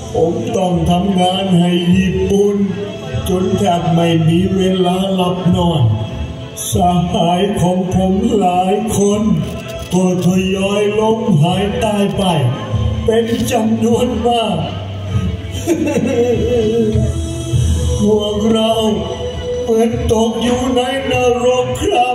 ผมต้องทำงานให้ญี่ปุ่นจนแทบไม่มีเวลาหลับนอนสหายของผมหลายคนก็ทยอยล้มหายตายไปเป็นจำนวนมากพวกเราเหมือนตกอยู่ในนรกครับ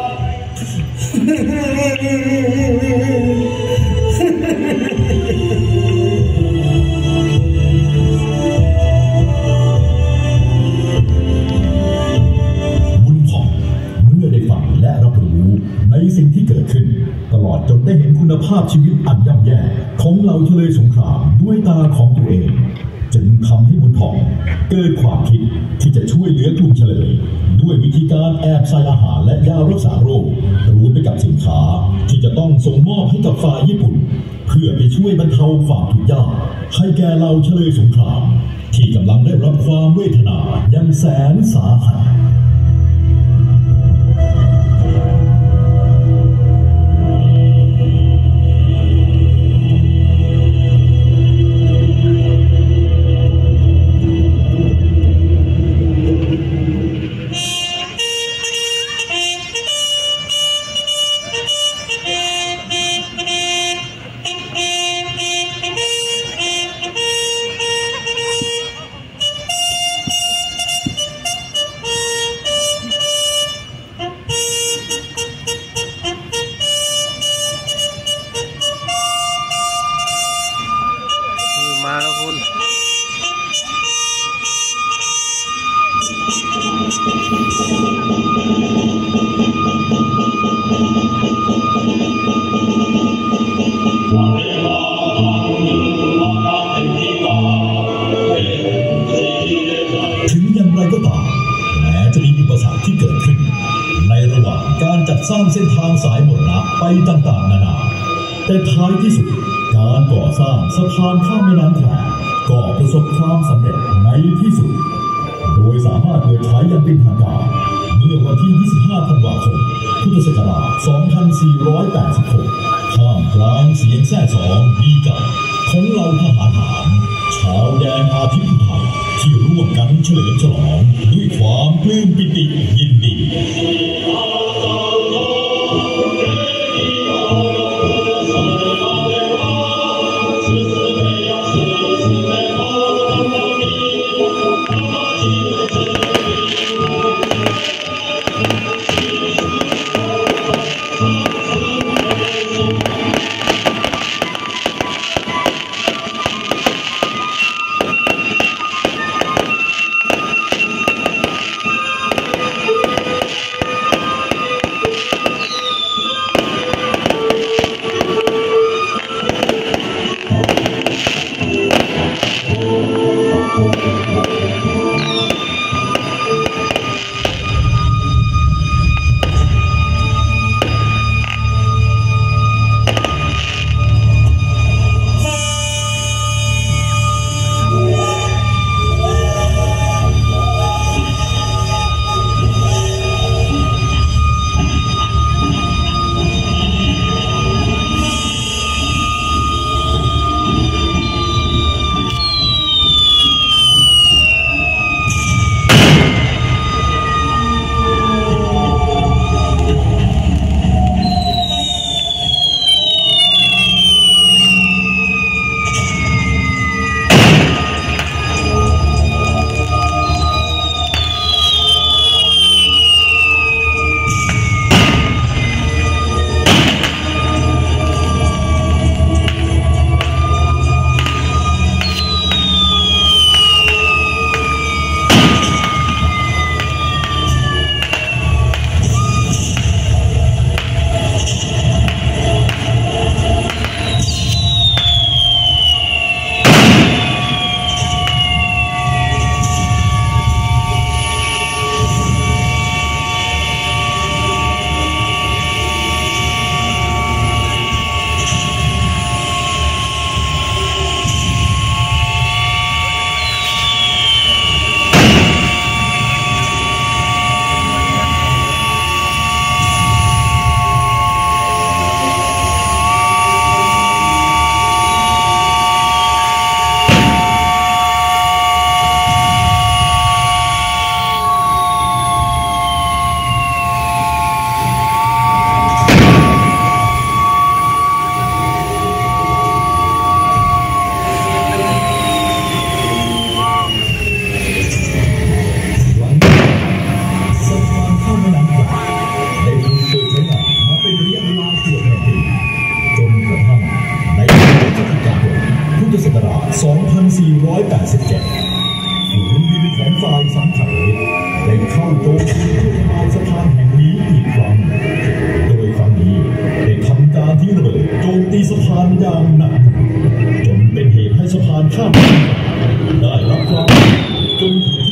และรับรู้ในสิ่งที่เกิดขึ้นตลอดจนได้เห็นคุณภาพชีวิตอันย่ำแย่ของเหล่าเฉลยสงครามด้วยตาของตัวเองจึงทำให้บุญถ่องเกิดความคิดที่จะช่วยเหลือกลุ่มเฉลยด้วยวิธีการแอบใส่อาหารและยารักษาโรครวมไปกับสินค้าที่จะต้องส่งมอบให้กับฝ่ายญี่ปุ่นเพื่อไปช่วยบรรเทาความทุกข์ยากให้แก่เหล่าเฉลยสงครามที่กำลังได้รับความเวทนาอย่างแสนสาหัสสร้างเส้นทางสายหมดนะไปต่างๆนานาแต่ท้ายที่สุดการก่อสร้างสะพานข้ามแม่น้ำแควก็ประสบความสำเร็จในที่สุดโดยสามารถเปิดใช้อย่างเป็นทางการเมื่อวันที่ 25 ธันวาคม พุทธศักราช 2486 ท่ามกลางเสียงแซ่สองดีกันของเหล่าทหารหารชาวแดนอาทิตย์ไทยที่ร่วมกันเฉลิมฉลองด้วยความปลื้มปิติยินดีฝูงบินของฝ่ายสังหารได้เข้าโจมตีเพื่อทำลายสะพานแห่งนี้อีกครั้งโดยครั้งนี้ได้ทำการที่ระเบิดโจมตีสะพานอย่างหนักจนเป็นเหตุให้สะพานข้ามได้รับความจน